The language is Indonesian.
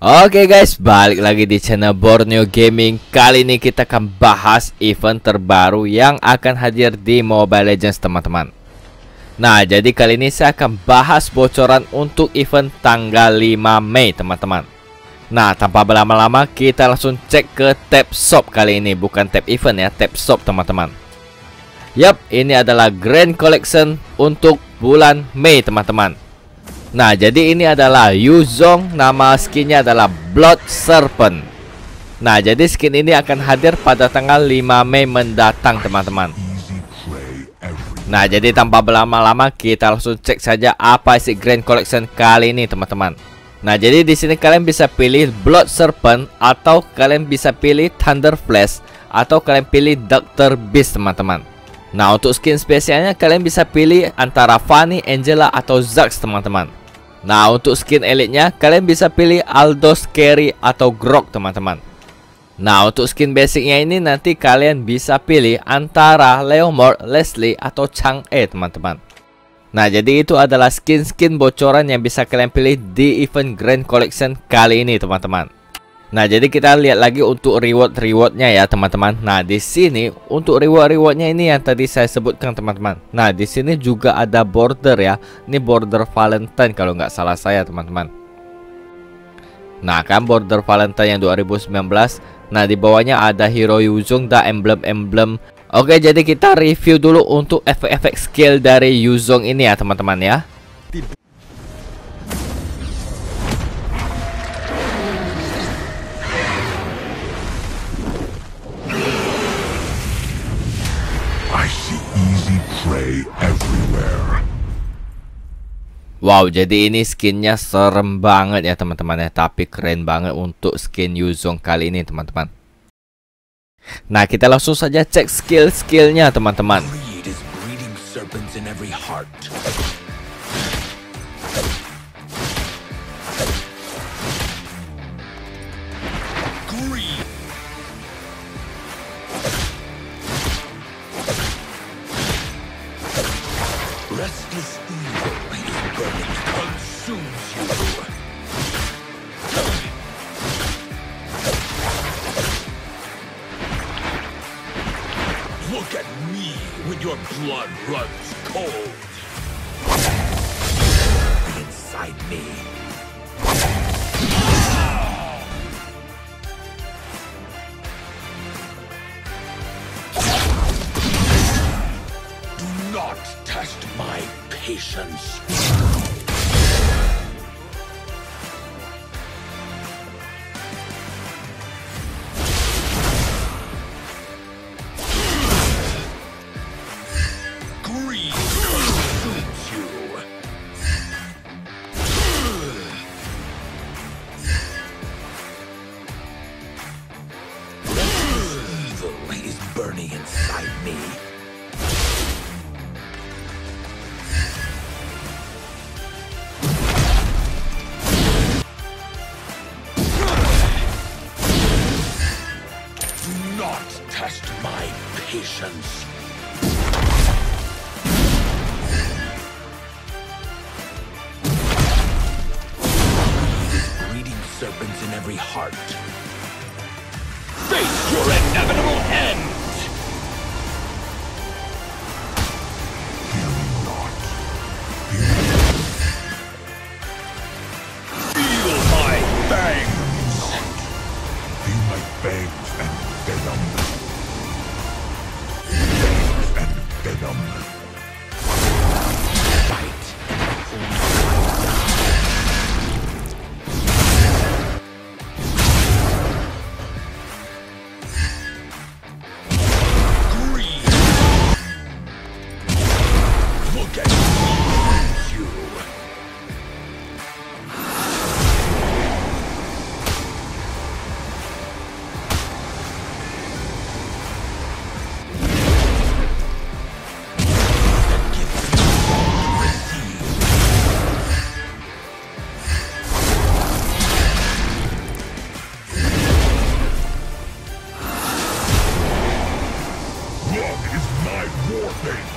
Oke guys, balik lagi di channel Borneo Gaming. Kali ini kita akan bahas event terbaru yang akan hadir di Mobile Legends, teman-teman. Nah, jadi kali ini saya akan bahas bocoran untuk event tanggal 5 Mei, teman-teman. Nah, tanpa berlama-lama kita langsung cek ke tab shop kali ini. Bukan tab event ya, tab shop, teman-teman. Yap, ini adalah Grand Collection untuk bulan Mei, teman-teman. Nah, jadi ini adalah Yuzong, nama skinnya adalah Blood Serpent. Nah, jadi skin ini akan hadir pada tanggal 5 Mei mendatang, teman-teman. Nah, jadi tanpa berlama-lama kita langsung cek saja apa isi Grand Collection kali ini, teman-teman. Nah, jadi di sini kalian bisa pilih Blood Serpent, atau kalian bisa pilih Thunder Flash, atau kalian pilih Dr. Beast, teman-teman. Nah, untuk skin spesialnya kalian bisa pilih antara Fanny, Angela, atau Zax, teman-teman. Nah, untuk skin elite-nya kalian bisa pilih Aldous, Carry, atau Grok, teman-teman. Nah, untuk skin basic-nya ini nanti kalian bisa pilih antara Leomord, Leslie, atau Chang'e, teman-teman. Nah, jadi itu adalah skin-skin bocoran yang bisa kalian pilih di event Grand Collection kali ini, teman-teman. Nah, jadi kita lihat lagi untuk reward-rewardnya ya, teman-teman. Nah, di sini untuk reward-rewardnya ini yang tadi saya sebutkan, teman-teman. Nah, di sini juga ada border ya. Ini border Valentine kalau nggak salah saya, teman-teman. Nah, kan border Valentine yang 2019. Nah, di bawahnya ada hero Yuzong dan emblem-emblem. Oke, jadi kita review dulu untuk efek-efek skill dari Yuzong ini ya, teman-teman ya. Wow, jadi ini skinnya serem banget ya, teman-teman ya. Tapi keren banget untuk skin Yuzong kali ini, teman-teman. Nah, kita langsung saja cek skill-skillnya, teman-teman. Look at me when your blood runs cold. Inside me. Do not test my patience. Burning inside me. Do not test my patience. Breeding serpents in every heart. Face your inevitable end! Feel my fangs! Feel my fangs and venom. Fangs and venom. Fight. Blood is my warpaint.